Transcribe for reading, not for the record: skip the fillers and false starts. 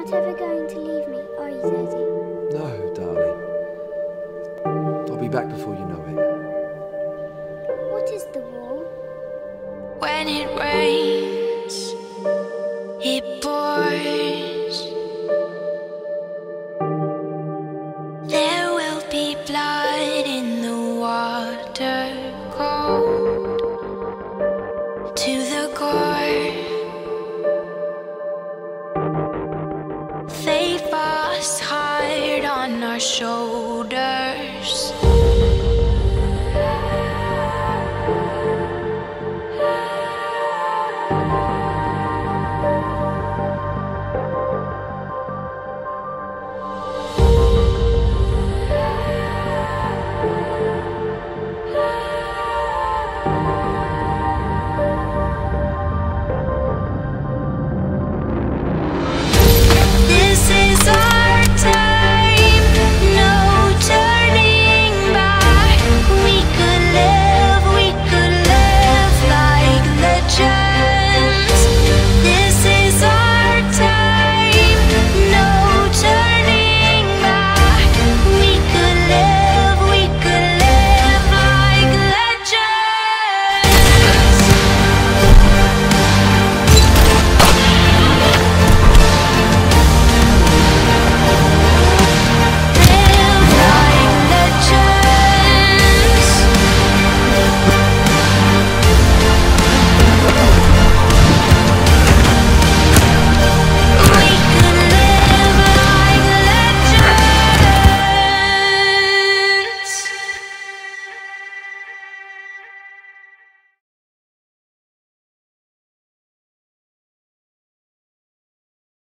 ever going to leave me, are you, Daddy? No, darling. I'll be back before you know it. What is the war? When it rains, it pours. There will be blood in the water, cold to the core. They pass hard on our shoulders.